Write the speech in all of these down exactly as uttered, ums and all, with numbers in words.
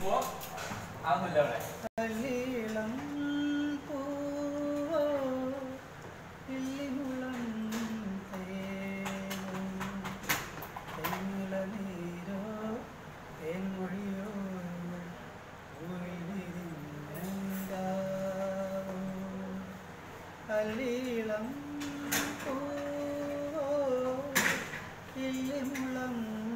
അല്ലിളം പൂവോ ഇല്ലിമുളം തേനോ തെന്നിളനീരോ തേൻമൊഴിയോ പൂവിൽ വിരിഞ്ഞെങ്കാവോ അല്ലിളം പൂവോ ഇല്ലിമുളം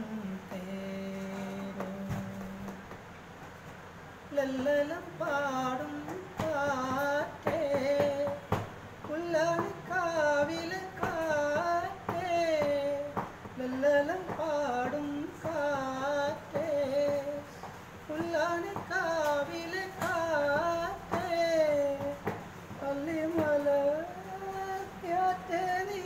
ലല്ലലം പാടും കാറ്റേ പുല്ലാനിക്കാവിലെ കാറ്റേ ലല്ലലം പാടും കാറ്റേ പുല്ലാനിക്കാവിലെ കാറ്റേ പള്ളിമലയാറ്റേ നീ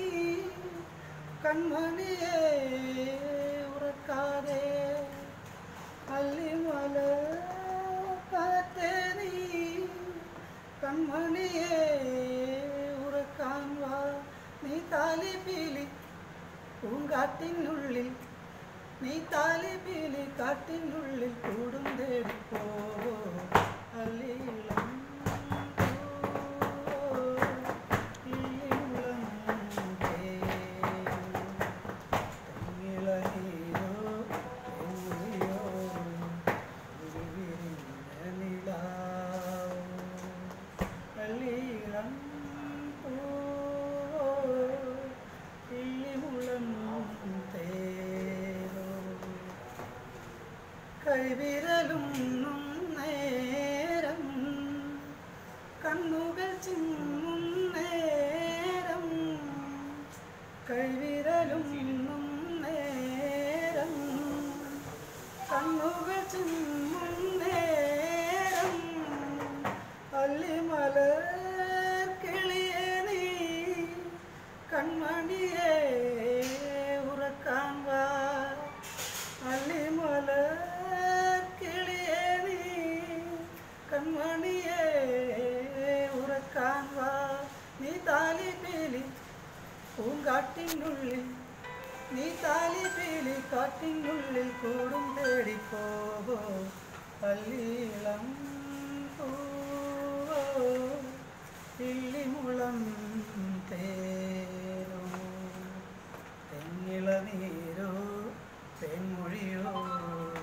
കൺമണിയേ ഉറക്കാതെ പള്ളിമല കൺമണിയേ ഉറക്കാൻ വാ നീ താലിപീലി പൂങ്കാട്ടിനുള്ളിൽ നീ താലിപീലി കാട്ടിനുള്ളിൽ കൂടും തേടിപ്പോ അല്ലിളം കൈവിരലും നേരം കണ്ണുകൾ ചിമ്മും നേരം കൈവിരലും നേരം കണ്ണുകൾ ചിമ്മും നേരം അല്ലിമലർ കിളിയേ നീ കൺമണിയേ ഉറക്കാൻ വാ അല്ലിമലർ കൺമണിയേ ഉറക്കാൻ വാ നീ താലിപീലി പൂങ്കാട്ടിനുള്ളിൽ നീ താലിപീലി കാട്ടിനുള്ളിൽ കൂടും തേടിപ്പോവോ അല്ലിളം പൂവോ ഇല്ലിമുളം തേനോ തെങ്ങിളനീരോ തെൻമൊഴിയോ